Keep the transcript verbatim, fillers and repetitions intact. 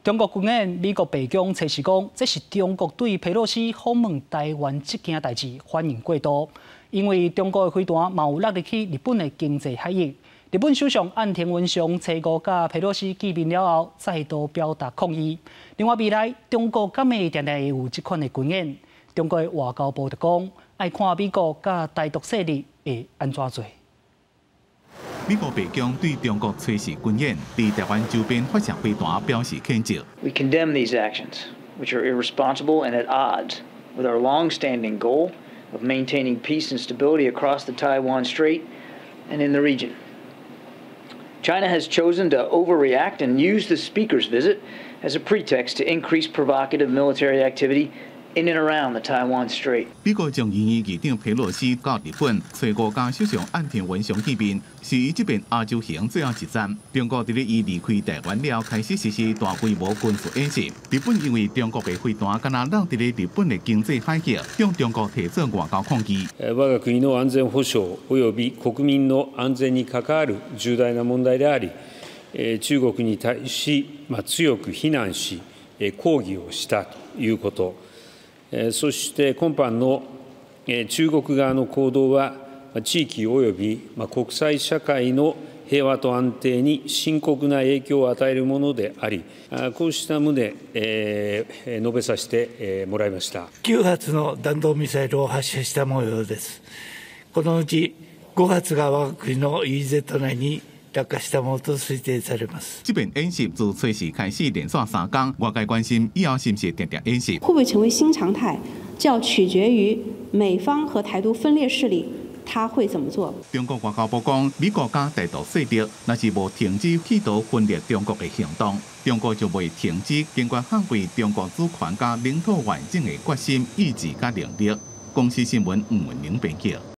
中国军演，美国白宫测试讲，这是中国对佩洛西访问台湾这件代志反应过度，因为中国的飞弹嘛有落入去日本的经济海域。日本首相岸田文雄初五甲佩洛西见面了后，再度表达抗议。另外，未来中国敢会定定会有这款的军演？中国的外交部就讲，爱看美国甲台独势力会安怎做。 美国白宫对中国炊事军演在台湾周边发射飞弹表示谴责。 We condemn these actions, which are irresponsible and at odds with our long-standing goal of maintaining peace and stability across the Taiwan Strait and in the region. China has chosen to overreact and use the speaker's visit as a pretext to increase provocative military activity in and around the Taiwan Strait. 美国将议议长佩洛西到日本，初五甲首相岸田文雄见面，是伊这边亚洲行最后一站。中国伫咧伊离开台湾了，开始实施大规模军事演习。日本因为中国的飞弹敢若落伫咧日本的经济海域，向中国提出外交抗议。 我が国の安全保障及び国民の安全に関わる重大な問題であり、中国に対し強く非難し、抗議をしたということ。 そして今般の中国側の行動は地域及び国際社会の平和と安定に深刻な影響を与えるものであり、こうした旨、述べさせてもらいました。 きゅう発の弾道ミサイルを発射した模様です。このうちご発が我が国の イーイーゼット 内に 落下したものと推定されます。 这边演习自炊事开始连续三天，外界关心以后是不是定定演习？ 会不会成为新常态？这要取决于美方和台独分裂势力他会怎么做。 中国外交部讲，美国加台独势力若是无停止企图分裂中国的行动，中国就未停止坚决捍卫中国主权加领土完整的决心、意志加能力。公司新闻吴文玲编辑。